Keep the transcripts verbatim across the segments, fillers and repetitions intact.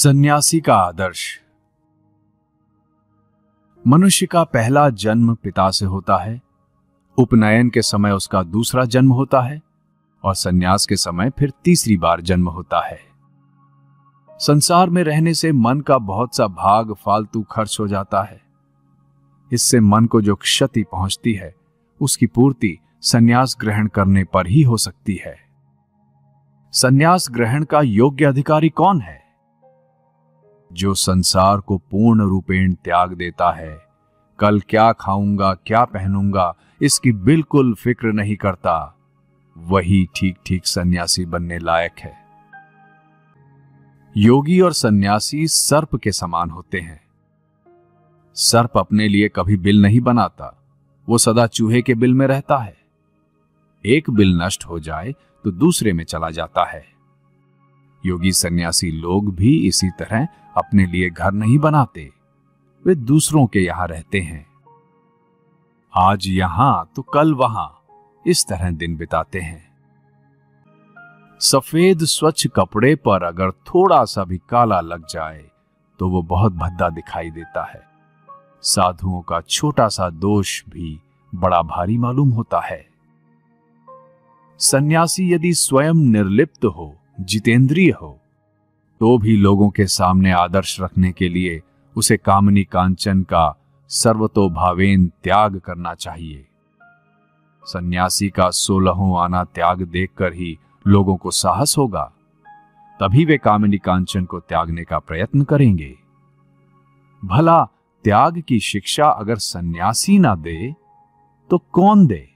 सन्यासी का आदर्श। मनुष्य का पहला जन्म पिता से होता है, उपनयन के समय उसका दूसरा जन्म होता है और सन्यास के समय फिर तीसरी बार जन्म होता है। संसार में रहने से मन का बहुत सा भाग फालतू खर्च हो जाता है। इससे मन को जो क्षति पहुंचती है उसकी पूर्ति सन्यास ग्रहण करने पर ही हो सकती है। सन्यास ग्रहण का योग्य अधिकारी कौन है? जो संसार को पूर्ण रूपेण त्याग देता है, कल क्या खाऊंगा क्या पहनूंगा इसकी बिल्कुल फिक्र नहीं करता, वही ठीक ठीक सन्यासी बनने लायक है। योगी और सन्यासी सर्प के समान होते हैं। सर्प अपने लिए कभी बिल नहीं बनाता, वो सदा चूहे के बिल में रहता है। एक बिल नष्ट हो जाए तो दूसरे में चला जाता है। योगी सन्यासी लोग भी इसी तरह अपने लिए घर नहीं बनाते, वे दूसरों के यहां रहते हैं। आज यहां तो कल वहां, इस तरह दिन बिताते हैं। सफेद स्वच्छ कपड़े पर अगर थोड़ा सा भी काला लग जाए तो वो बहुत भद्दा दिखाई देता है। साधुओं का छोटा सा दोष भी बड़ा भारी मालूम होता है। सन्यासी यदि स्वयं निर्लिप्त हो, जितेंद्रिय हो, तो भी लोगों के सामने आदर्श रखने के लिए उसे कामनी कांचन का सर्वतोभावेन त्याग करना चाहिए। सन्यासी का सोलहों आना त्याग देखकर ही लोगों को साहस होगा, तभी वे कामनी कांचन को त्यागने का प्रयत्न करेंगे। भला त्याग की शिक्षा अगर सन्यासी ना दे तो कौन दे?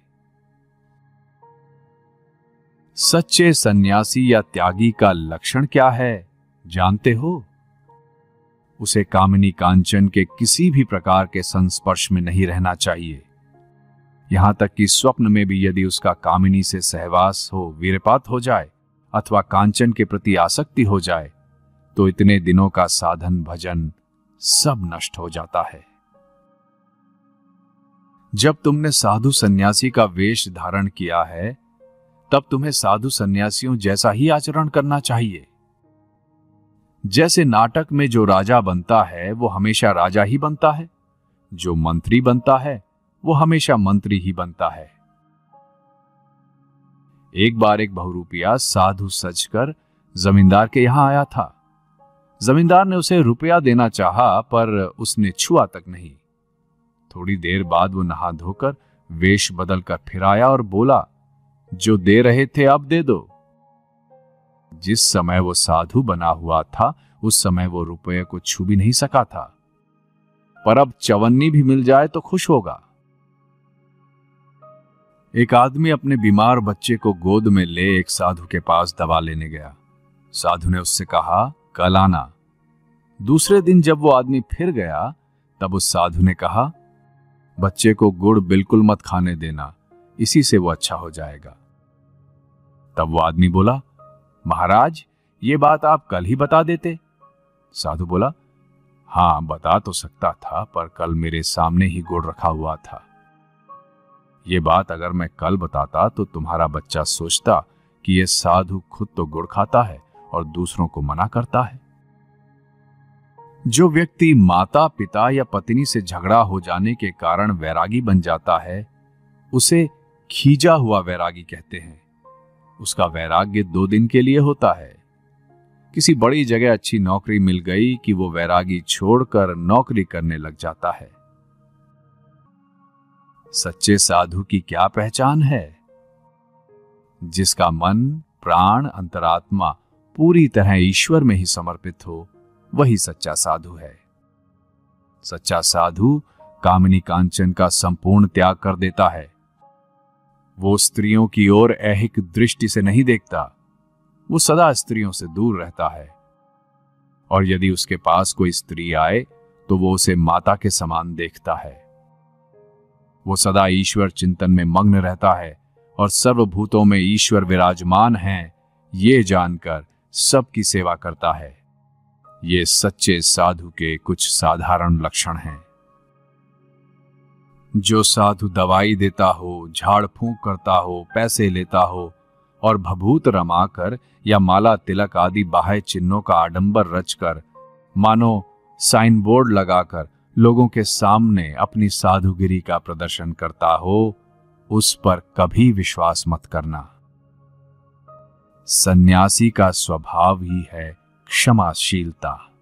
सच्चे सन्यासी या त्यागी का लक्षण क्या है जानते हो? उसे कामनी कांचन के किसी भी प्रकार के संस्पर्श में नहीं रहना चाहिए। यहां तक कि स्वप्न में भी यदि उसका कामिनी से सहवास हो, वीरपात हो जाए अथवा कांचन के प्रति आसक्ति हो जाए तो इतने दिनों का साधन भजन सब नष्ट हो जाता है। जब तुमने साधु सन्यासी का वेश धारण किया है तब तुम्हें साधु सन्यासियों जैसा ही आचरण करना चाहिए। जैसे नाटक में जो राजा बनता है वो हमेशा राजा ही बनता है, जो मंत्री बनता है वो हमेशा मंत्री ही बनता है। एक बार एक बहुरूपिया साधु सजकर जमींदार के यहां आया था। जमींदार ने उसे रुपया देना चाहा पर उसने छुआ तक नहीं। थोड़ी देर बाद वो नहा धोकर वेश बदलकर फिर आया और बोला, जो दे रहे थे अब दे दो। जिस समय वो साधु बना हुआ था उस समय वो रुपये को छू भी नहीं सका था, पर अब चवन्नी भी मिल जाए तो खुश होगा। एक आदमी अपने बीमार बच्चे को गोद में ले एक साधु के पास दवा लेने गया। साधु ने उससे कहा, कल आना। दूसरे दिन जब वो आदमी फिर गया तब उस साधु ने कहा, बच्चे को गुड़ बिल्कुल मत खाने देना, इसी से वो अच्छा हो जाएगा। तब वो आदमी बोला, महाराज ये बात आप कल ही बता देते। साधु बोला, हां बता तो सकता था, पर कल मेरे सामने ही गुड़ रखा हुआ था। ये बात अगर मैं कल बताता तो तुम्हारा बच्चा सोचता कि ये साधु खुद तो गुड़ खाता है और दूसरों को मना करता है। जो व्यक्ति माता पिता या पत्नी से झगड़ा हो जाने के कारण वैरागी बन जाता है उसे खींचा हुआ वैरागी कहते हैं। उसका वैराग्य दो दिन के लिए होता है। किसी बड़ी जगह अच्छी नौकरी मिल गई कि वो वैरागी छोड़कर नौकरी करने लग जाता है। सच्चे साधु की क्या पहचान है? जिसका मन प्राण अंतरात्मा पूरी तरह ईश्वर में ही समर्पित हो, वही सच्चा साधु है। सच्चा साधु कामनी कांचन का संपूर्ण त्याग कर देता है। वो स्त्रियों की ओर ऐहिक दृष्टि से नहीं देखता, वो सदा स्त्रियों से दूर रहता है। और यदि उसके पास कोई स्त्री आए तो वो उसे माता के समान देखता है। वो सदा ईश्वर चिंतन में मग्न रहता है और सर्वभूतों में ईश्वर विराजमान हैं ये जानकर सबकी सेवा करता है। ये सच्चे साधु के कुछ साधारण लक्षण हैं। जो साधु दवाई देता हो, झाड़ फूंक करता हो, पैसे लेता हो और भभूत रमाकर या माला तिलक आदि बाह्य चिन्हों का आडंबर रचकर मानो साइन बोर्ड लगाकर लोगों के सामने अपनी साधुगिरी का प्रदर्शन करता हो, उस पर कभी विश्वास मत करना। सन्यासी का स्वभाव ही है क्षमाशीलता।